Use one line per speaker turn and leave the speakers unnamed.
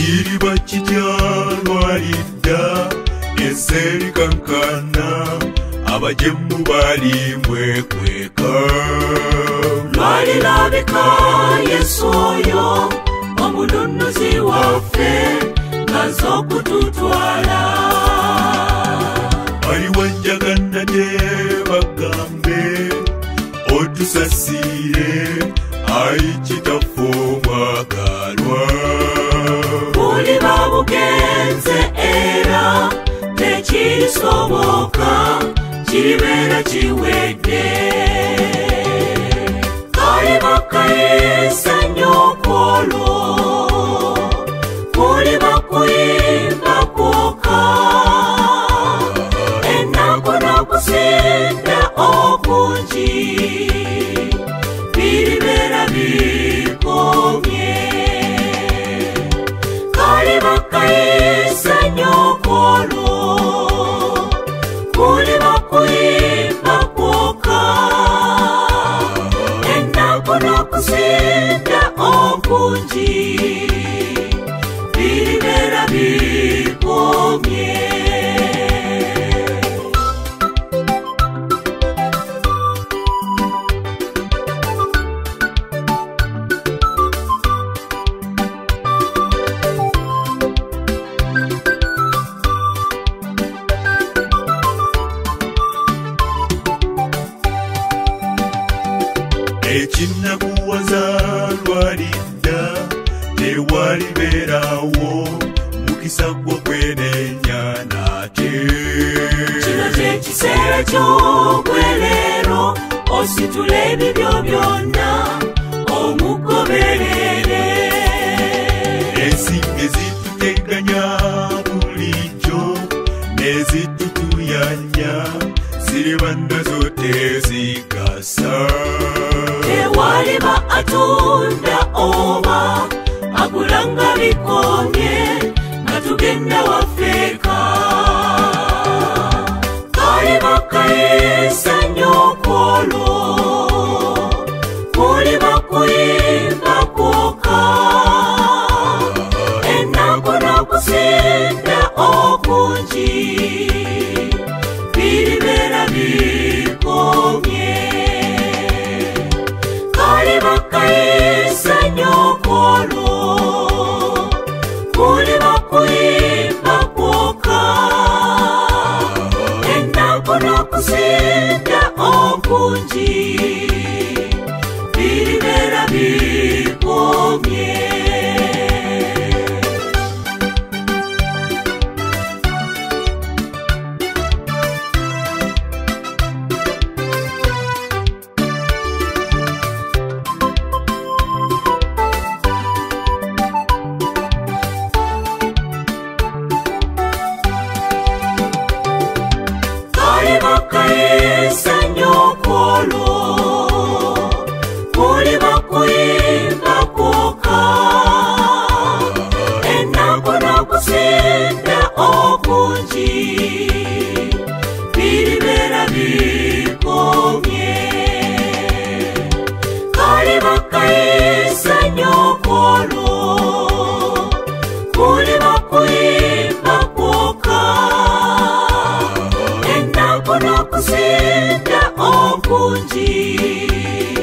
kiriba kityalwalidda enseri kankana abajemu bali mwekweka
lwalirabika Yesu oyo omununuzi waffe ngaze okututwala
aliwanjaganadde bagambe otusasire ayi kitaffe omwagalwa
buli babugenze era tekirisoboka kiribeera kiwedde kale bakayisa nnyo okwolwo buli bakuyimba kwoka ennaku n'okusinda okungi biribeera bikomye kale bakayisa nnyo okwolwo buli bakuyimba kwoka ennaku n'okusinda okungi biribeera bikomye
ekinakuwaza lwalidda tewalibeerawo mukisa gwo kwenenya nate
kino kyekiseera ky'obwereero ositula ebibyo byonna omugoberere
ensinga ezituteganya bulijjo nezitutuyanya ziriba nazo tezigasa
tewaliba atunda oba agulanga bikomye nga tugenda wafeeka kale bakayisa nnyo okwolwo buli bakuyimba kwoka ennaku n'okusinda okungi biribeera bikomye kale bakayisa nnyo okwolwo buli bakuyimba kwoka ennaku n'okusinda okungi biribeera bikomye bakayisa nnyo okwolwo buli bakuyimba kwoka ennaku n'okusinda okungi biribeera bikomye kale bakayisa nnyo okwolwo buli bakuyimba kwoka ennaku n'okusinda okungi